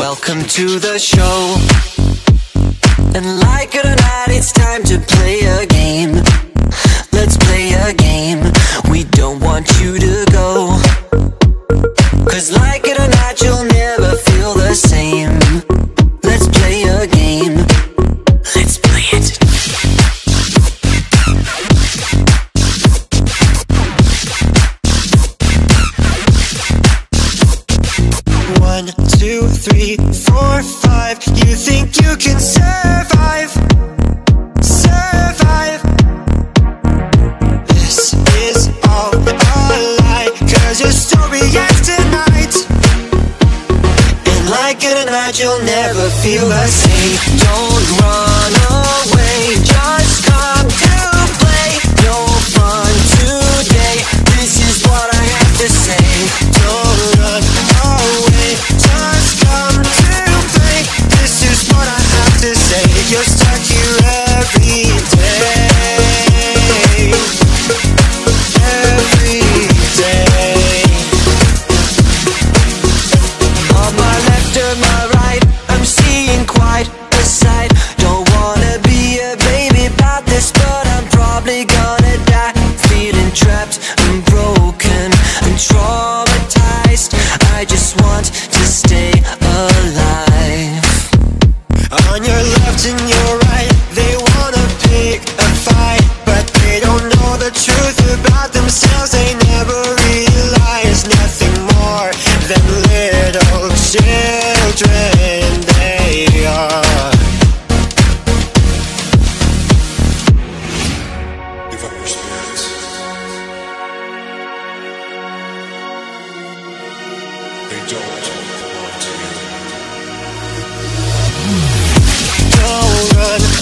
Welcome to the show. And like it or not, it's time to play a game. Let's play a game. We don't want you to go, 'cause like it or not, you'll never feel the same. Let's play a game. Let's play it. One, two, three, four, five. You think you can survive? Survive. This is all a lie, 'cause your story ends tonight. And like it or not, you'll never feel the same. Don't run away, just come to play. No fun today, this is what I have to say. Don't run away, just come to play. This is what I have to say. You're stuck here every day. Every day. On my left or my right, I'm seeing quite a sight. Don't wanna be a baby about this, but I'm probably gonna die. Feeling trapped and broken and traumatized. I just want to stay alive. On your left and your right, they wanna pick a fight, but they don't know the truth about themselves. They never realize nothing more than little children they are. Give up your spirits. They don't belong to you. Don't run